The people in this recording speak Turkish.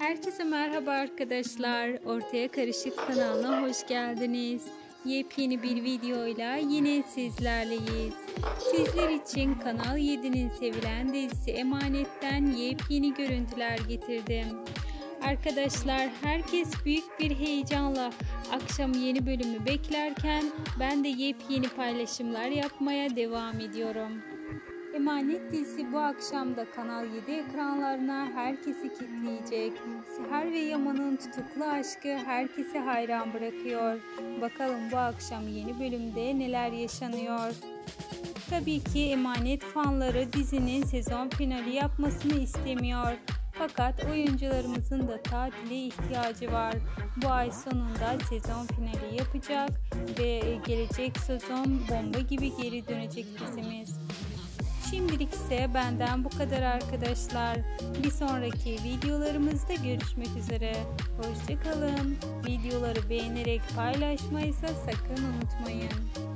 Herkese merhaba arkadaşlar. Ortaya Karışık kanalına hoş geldiniz. Yepyeni bir videoyla yine sizlerleyiz. Sizler için Kanal 7'nin sevilen dizisi Emanet'ten yepyeni görüntüler getirdim. Arkadaşlar, herkes büyük bir heyecanla akşam yeni bölümü beklerken ben de yepyeni paylaşımlar yapmaya devam ediyorum. Emanet dizisi bu akşam da Kanal 7 ekranlarına herkesi kitleyecek. Seher ve Yaman'ın tutuklu aşkı herkesi hayran bırakıyor. Bakalım bu akşam yeni bölümde neler yaşanıyor. Tabii ki Emanet fanları dizinin sezon finali yapmasını istemiyor. Fakat oyuncularımızın da tatile ihtiyacı var. Bu ay sonunda sezon finali yapacak ve gelecek sezon bomba gibi geri dönecek dizimiz. Şimdilik ise benden bu kadar arkadaşlar. Bir sonraki videolarımızda görüşmek üzere. Hoşça kalın. Videoları beğenerek paylaşmayı sakın unutmayın.